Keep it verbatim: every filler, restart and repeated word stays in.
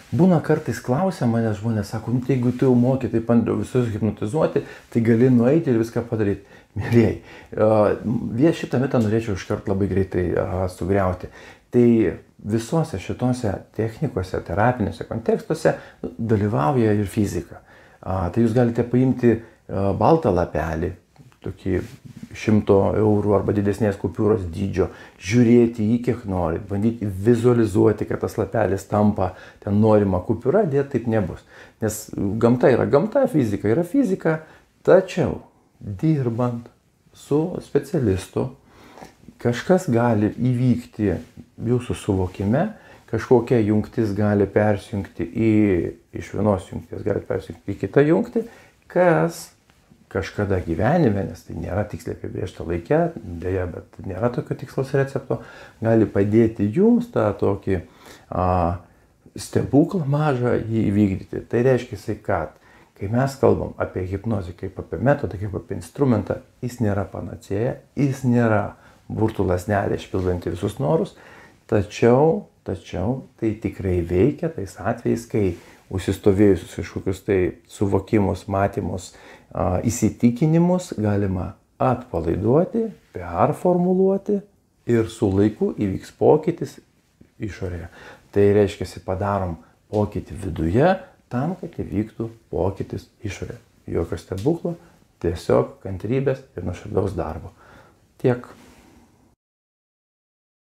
Būna kartais klausia mane žmonės, sako, nu, tai jeigu tu jau moki, tai bandau visus hipnotizuoti, tai gali nueiti ir viską padaryti. Mėlyjei, vien šitą mitą norėčiau iškart labai greitai sugriauti. Tai visose šitose technikose, terapiniuose kontekstuose dalyvauja ir fizika. Tai jūs galite paimti baltą lapelį, tokį šimto eurų arba didesnės kupiūros dydžio, žiūrėti jį kiek norit, bandyti vizualizuoti, kad tas lapelis tampa ten norima kupiūra, dėti taip nebus. Nes gamta yra gamta, fizika yra fizika, tačiau dirbant su specialistu, kažkas gali įvykti jūsų suvokime, kažkokia jungtis gali persijungti į, iš vienos jungties gali persijungti į kitą jungtį, kas kažkada gyvenime, nes tai nėra tiksliai apibrėžta laike, dėja, bet nėra tokio tikslaus recepto, gali padėti jums tą tokį a, stebuklą mažą jį įvykdyti. Tai reiškia, kad kai mes kalbam apie hipnozę kaip apie metodą, kaip apie instrumentą, jis nėra panacėja, jis nėra burtų lasnelė išpildanti visus norus, tačiau, tačiau tai tikrai veikia tais atvejais, kai užsistovėjusius kažkokius tai suvokimus, matymus, a, įsitikinimus galima atpalaiduoti, performuluoti ir su laiku įvyks pokytis išorėje. Tai reiškia, padarom pokytį viduje tam, kad įvyktų pokytis išorėje. Jokio stebuklo, tiesiog kantrybės ir nuoširdaus darbo. Tiek.